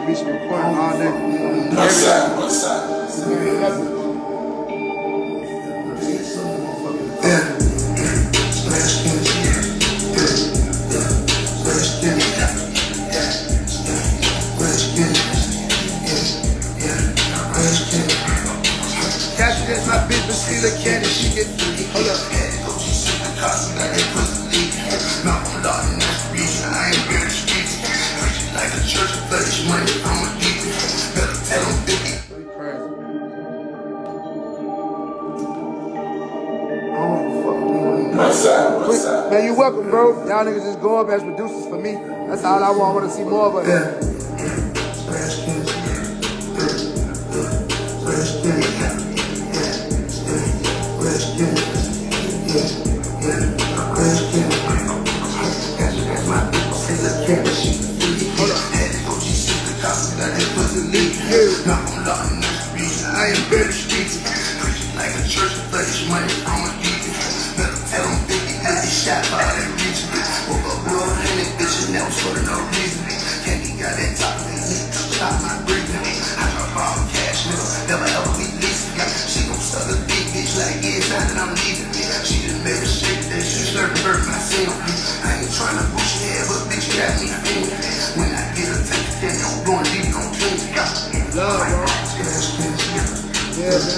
be some recording all day. Southside. Catch it, my bitch, but see the candy, she get free. Hold up. I ain't been in the streets. Like a church of flesh, money, I'm a deacon. Better tell them Biggie. Southside. Man, you welcome, bro. Y'all niggas just go up as producers for me. That's all I want. I want to see more of it. I ain't been in the streets. Like a church of flesh, money, I'm a deacon. Better tell them Biggie as he shot by that region. Woke up with 100 bitches, now it's for no reason. Candy got that top of me, stop my breathing. I drop all cash, nigga, never ever be leasing. She gon' suck a big bitch like every time that I'm leaving. She just made a shake that shit, slurping her myself. I ain't tryna push your head, but bitch, you got me feeling. When I get a take then I'm going deep on things. Love, bro. Yeah, man.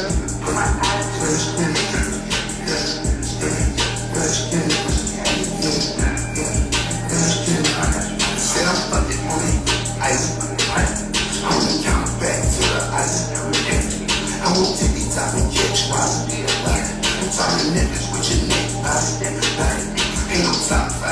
Said I'm fucking on it. Ice. I'm gonna count back to the ice. I won't take these top and catch wise. I'm talking niggas with your neck. Ain't no top.